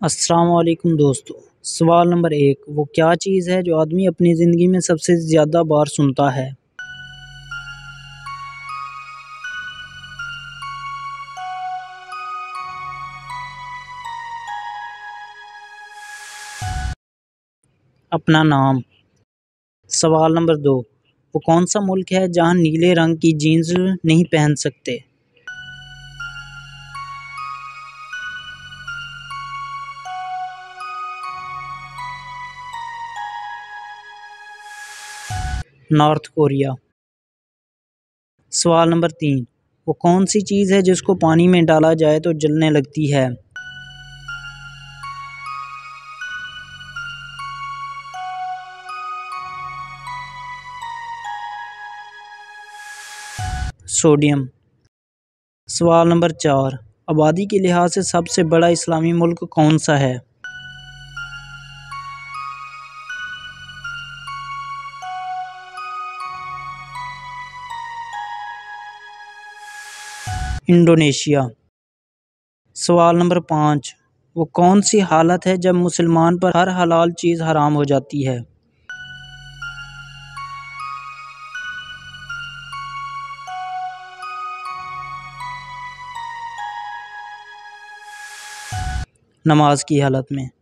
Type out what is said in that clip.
अस्सलाम वालेकुम दोस्तों। सवाल नंबर 1, वो क्या चीज़ है जो आदमी अपनी ज़िंदगी में सबसे ज़्यादा बार सुनता है? अपना नाम। सवाल नंबर 2, वो कौन सा मुल्क है जहाँ नीले रंग की जीन्स नहीं पहन सकते? North Korea. सवाल नंबर 3, वो कौन सी चीज़ है जिसको पानी में डाला जाए तो जलने लगती है? सोडियम। सवाल नंबर 4, आबादी के लिहाज से सबसे बड़ा इस्लामी मुल्क कौन सा है? इंडोनेशिया। सवाल नंबर 5, वो कौन सी हालत है जब मुसलमान पर हर हलाल चीज़ हराम हो जाती है? नमाज की हालत में।